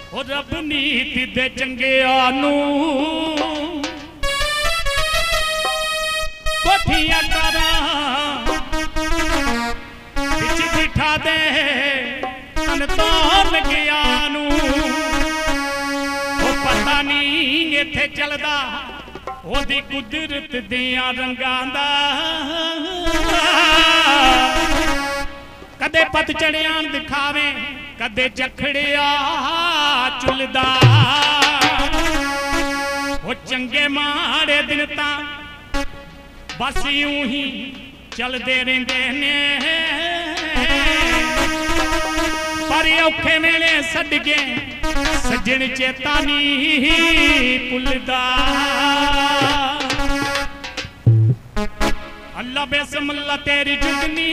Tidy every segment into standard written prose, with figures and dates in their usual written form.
ओ रब नीति दे चंगिया नू कोठियां करा बिच बिठा दे अनतोन गया नू ओ पता नहीं इत्थे चलदा ओदी कुदरत दियां रंगां दा कदे पतझड़ियां दिखावे कदे जखड़िया चुलदा वो चंगे माड़े दिन ता बस यूं ही चलते रहंदे ने पर औखे वेले सदके सज्जन चेता नहीं भुलदा। अल्लाह बेसमल्ला तेरी जुगनी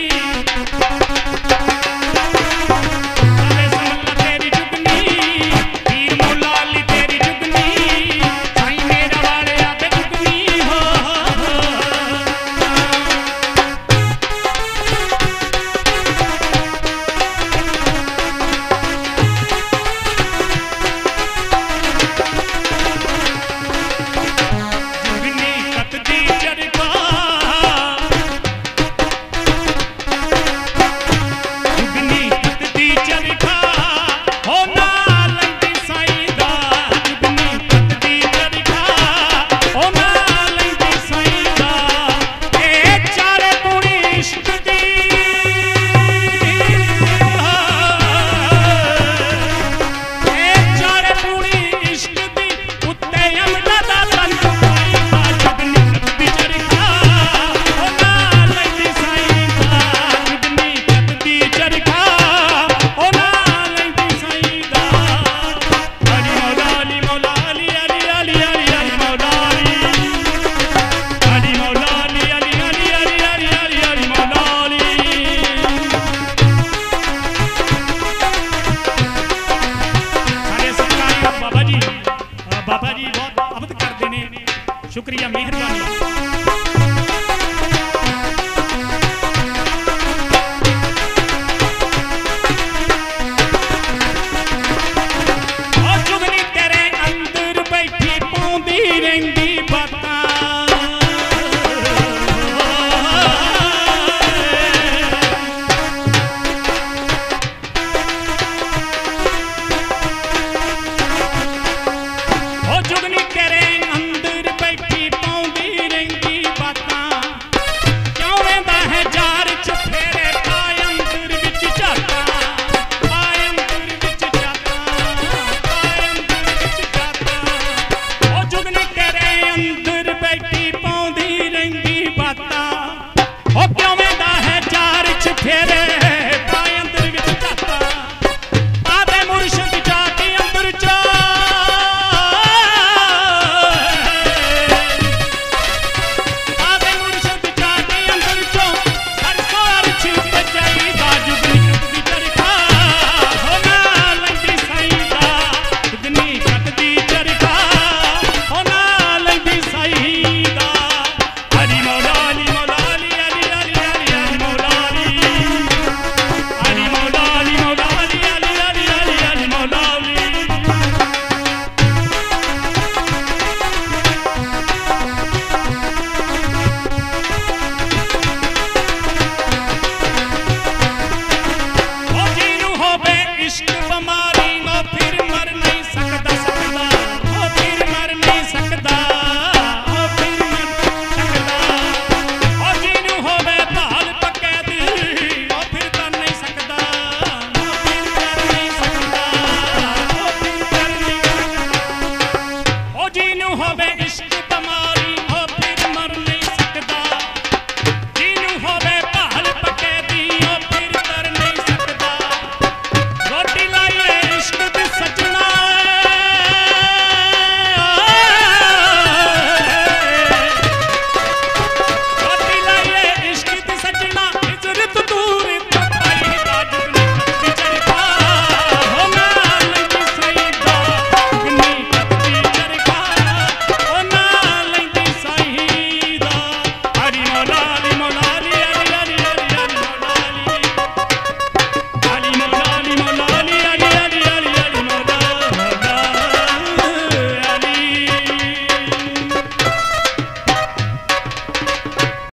शुक्रिया मेहरबानी। जुगनी तेरे अंदर बैठी पौंदी रहिंदी बातां जुगनी तेरे इश्क बमारी नो फिर